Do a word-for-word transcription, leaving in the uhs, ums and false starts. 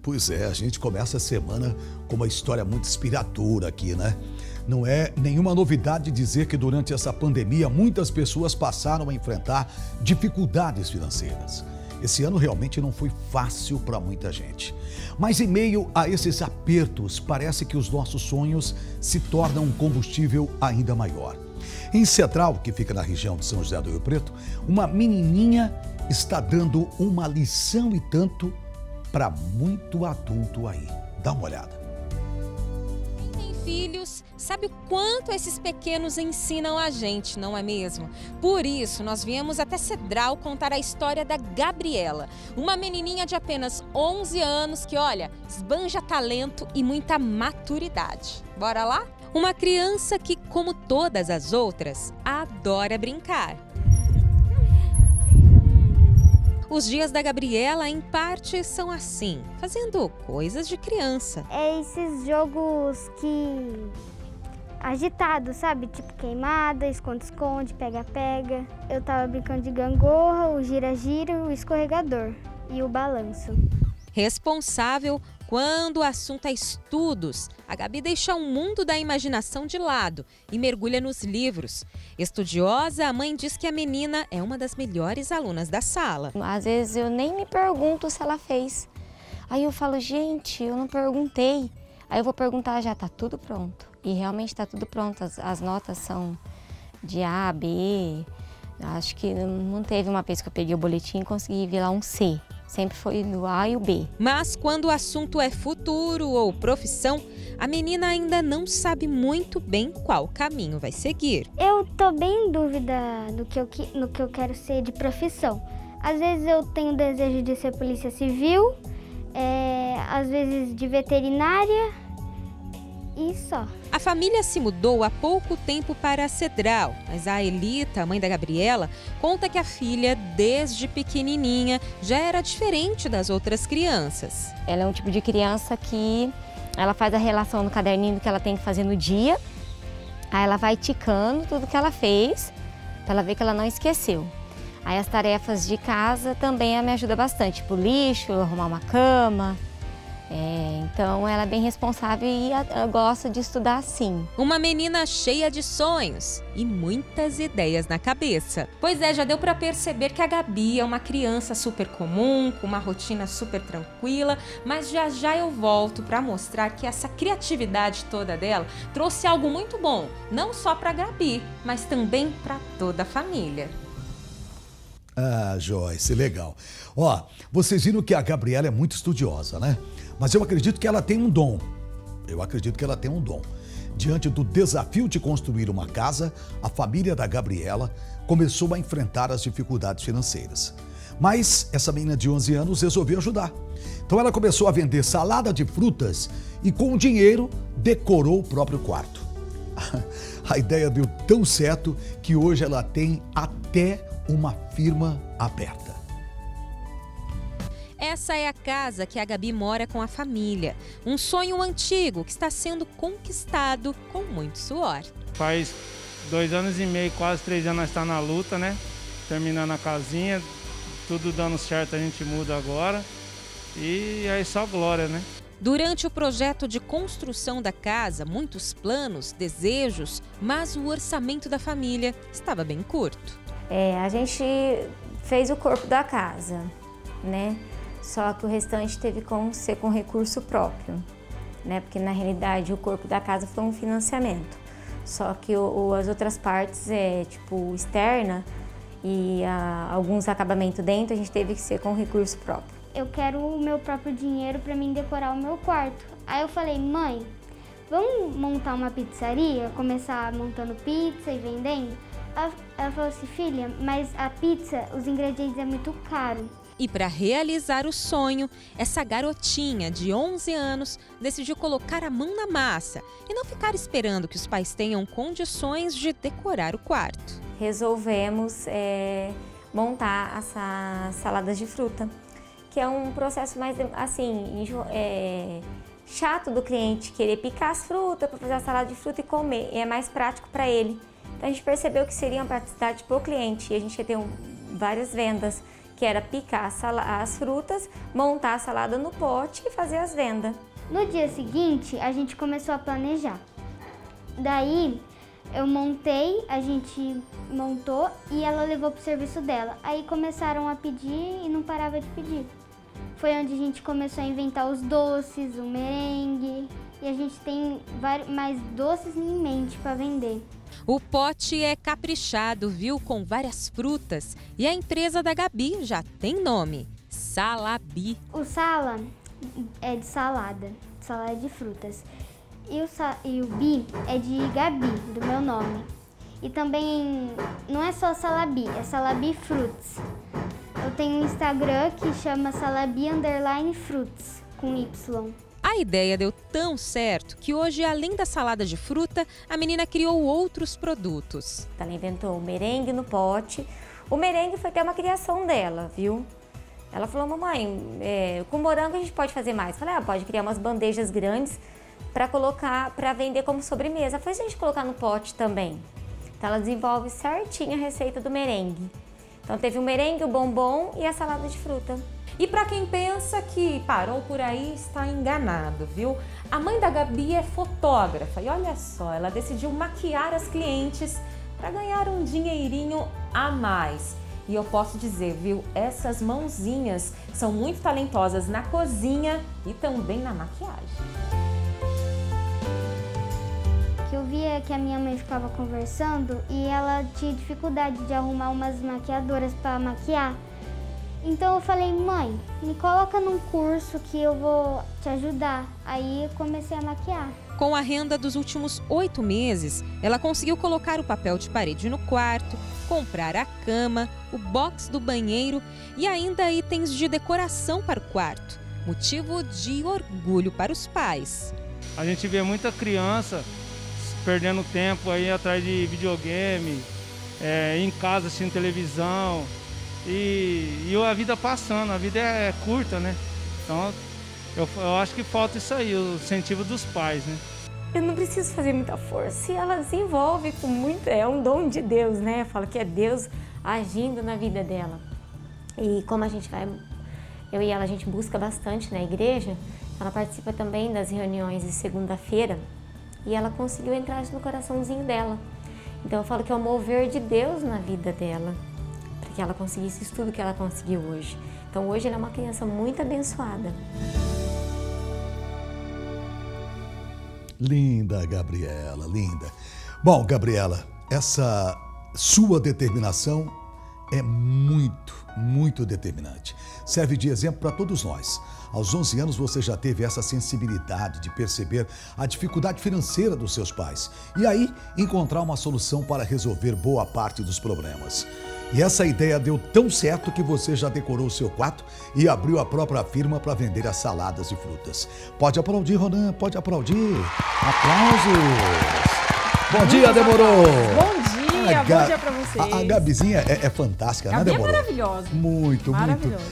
Pois é, a gente começa a semana com uma história muito inspiradora aqui, né? Não é nenhuma novidade dizer que durante essa pandemia muitas pessoas passaram a enfrentar dificuldades financeiras. Esse ano realmente não foi fácil para muita gente. Mas em meio a esses apertos, parece que os nossos sonhos se tornam um combustível ainda maior. Em Cedral, que fica na região de São José do Rio Preto, uma menininha está dando uma lição e tanto para muito adulto aí. Dá uma olhada. Quem tem filhos sabe o quanto esses pequenos ensinam a gente, não é mesmo? Por isso, nós viemos até Cedral contar a história da Gabriela, uma menininha de apenas onze anos que, olha, esbanja talento e muita maturidade. Bora lá? Uma criança que, como todas as outras, adora brincar. Os dias da Gabriela, em parte, são assim, fazendo coisas de criança. É esses jogos que... agitados, sabe? Tipo queimada, esconde-esconde, pega-pega. Eu tava brincando de gangorra, o gira-gira, o escorregador e o balanço. Responsável quando o assunto é estudos, a Gabi deixa o mundo da imaginação de lado e mergulha nos livros. Estudiosa, a mãe diz que a menina é uma das melhores alunas da sala. Às vezes eu nem me pergunto se ela fez. Aí eu falo, gente, eu não perguntei. Aí eu vou perguntar, já tá tudo pronto. E realmente tá tudo pronto, as, as notas são de A, B. Acho que não teve uma vez que eu peguei o boletim e consegui ver lá um C. Sempre foi no A e o B. Mas quando o assunto é futuro ou profissão, a menina ainda não sabe muito bem qual caminho vai seguir. Eu tô bem em dúvida no que eu, no que eu quero ser de profissão. Às vezes eu tenho desejo de ser polícia civil, é, às vezes de veterinária e só. A família se mudou há pouco tempo para Cedral, mas a Elita, a mãe da Gabriela, conta que a filha, desde pequenininha, já era diferente das outras crianças. Ela é um tipo de criança que ela faz a relação no caderninho que ela tem que fazer no dia, aí ela vai ticando tudo que ela fez, para ela ver que ela não esqueceu. Aí as tarefas de casa também ela me ajuda bastante, tipo lixo, arrumar uma cama. É, então ela é bem responsável e a, a gosta de estudar sim. Uma menina cheia de sonhos e muitas ideias na cabeça. Pois é, já deu para perceber que a Gabi é uma criança super comum, com uma rotina super tranquila, mas já já eu volto para mostrar que essa criatividade toda dela trouxe algo muito bom, não só para a Gabi, mas também para toda a família. Ah, Joyce, legal. Ó, vocês viram que a Gabriela é muito estudiosa, né? Mas eu acredito que ela tem um dom. Eu acredito que ela tem um dom. Diante do desafio de construir uma casa, a família da Gabriela começou a enfrentar as dificuldades financeiras. Mas essa menina de onze anos resolveu ajudar. Então ela começou a vender salada de frutas e com o dinheiro decorou o próprio quarto. A ideia deu tão certo que hoje ela tem até uma firma aberta. Essa é a casa que a Gabi mora com a família. Um sonho antigo que está sendo conquistado com muito suor. Faz dois anos e meio, quase três anos, nós estamos na luta, né? Terminando a casinha, tudo dando certo, a gente muda agora. E aí só glória, né? Durante o projeto de construção da casa, muitos planos, desejos, mas o orçamento da família estava bem curto. É, a gente fez o corpo da casa, né? Só que o restante teve como ser com recurso próprio, né? Porque na realidade o corpo da casa foi um financiamento. Só que o, o, as outras partes, é, tipo externa e a, alguns acabamentos dentro, a gente teve que ser com recurso próprio. Eu quero o meu próprio dinheiro para mim decorar o meu quarto. Aí eu falei, mãe, vamos montar uma pizzaria, começar montando pizza e vendendo? Ela, ela falou assim, filha, mas a pizza, os ingredientes é muito caro. E para realizar o sonho, essa garotinha de onze anos decidiu colocar a mão na massa e não ficar esperando que os pais tenham condições de decorar o quarto. Resolvemos é, montar essa saladas de fruta, que é um processo mais assim, é, chato do cliente querer picar as frutas para fazer a salada de fruta e comer, e é mais prático para ele. Então a gente percebeu que seria uma praticidade para o cliente e a gente ia ter um, várias vendas. que era picar as frutas, montar a salada no pote e fazer as vendas. No dia seguinte, a gente começou a planejar. Daí, eu montei, a gente montou e ela levou pro serviço dela. Aí começaram a pedir e não parava de pedir. Foi onde a gente começou a inventar os doces, o merengue. E a gente tem vários, mais doces em mente para vender. O pote é caprichado, viu? Com várias frutas. E a empresa da Gabi já tem nome: Salabi. O Sala é de salada, salada de frutas. E o, e o Bi é de Gabi, do meu nome. E também não é só Salabi, é Salabi Fruits. Eu tenho um Instagram que chama Salabi Underline Fruits, com Y. A ideia deu tão certo que hoje, além da salada de fruta, a menina criou outros produtos. Ela inventou o merengue no pote. O merengue foi até uma criação dela, viu? Ela falou, mamãe, é, com morango a gente pode fazer mais. Eu falei, ah, pode criar umas bandejas grandes para colocar, para vender como sobremesa. Foi a gente colocar no pote também. Então ela desenvolve certinho a receita do merengue. Então teve o merengue, o bombom e a salada de fruta. E para quem pensa que parou por aí, está enganado, viu? A mãe da Gabi é fotógrafa e olha só, ela decidiu maquiar as clientes para ganhar um dinheirinho a mais. E eu posso dizer, viu, essas mãozinhas são muito talentosas na cozinha e também na maquiagem. Que eu via que a minha mãe ficava conversando e ela tinha dificuldade de arrumar umas maquiadoras para maquiar. Então eu falei, mãe, me coloca num curso que eu vou te ajudar. Aí eu comecei a maquiar. Com a renda dos últimos oito meses, ela conseguiu colocar o papel de parede no quarto, comprar a cama, o box do banheiro e ainda itens de decoração para o quarto. Motivo de orgulho para os pais. A gente vê muita criança perdendo tempo aí atrás de videogame, é, em casa assistindo televisão. E, e a vida passando, a vida é, é curta, né? Então eu, eu acho que falta isso aí, o incentivo dos pais, né? Eu não preciso fazer muita força e ela se envolve com muito, é um dom de Deus, né? Fala que é Deus agindo na vida dela. E como a gente vai, eu e ela, a gente busca bastante na igreja, ela participa também das reuniões de segunda-feira e ela conseguiu entrar no coraçãozinho dela. Então eu falo que é o mover de Deus na vida dela, para que ela conseguisse isso tudo que ela conseguiu hoje. Então hoje ela é uma criança muito abençoada. Linda, Gabriela, linda. Bom, Gabriela, essa sua determinação é muito, muito determinante. Serve de exemplo para todos nós. Aos onze anos você já teve essa sensibilidade de perceber a dificuldade financeira dos seus pais e aí encontrar uma solução para resolver boa parte dos problemas. E essa ideia deu tão certo que você já decorou o seu quarto e abriu a própria firma para vender as saladas de frutas. Pode aplaudir, Ronan, pode aplaudir. Aplausos! Bom dia, Demorou! Bom dia, a bom Ga... dia pra vocês. A, a Gabizinha é, é fantástica, Gabi né, Demorou? é maravilhosa. Muito, muito.